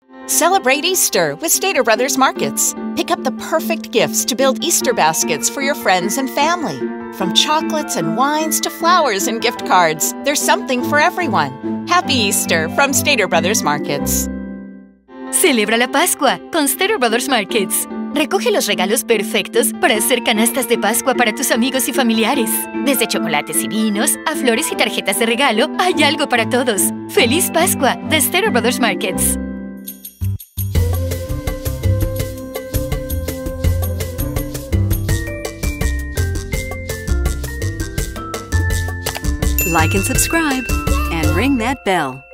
Celebrate Easter with Stater Brothers Markets. Pick up the perfect gifts to build Easter baskets for your friends and family. From chocolates and wines to flowers and gift cards, there's something for everyone. Happy Easter from Stater Brothers Markets. Celebra la Pascua con Stater Brothers Markets. Recoge los regalos perfectos para hacer canastas de Pascua para tus amigos y familiares. Desde chocolates y vinos a flores y tarjetas de regalo, hay algo para todos. ¡Feliz Pascua de Stater Brothers Markets! Like and subscribe, and ring that bell.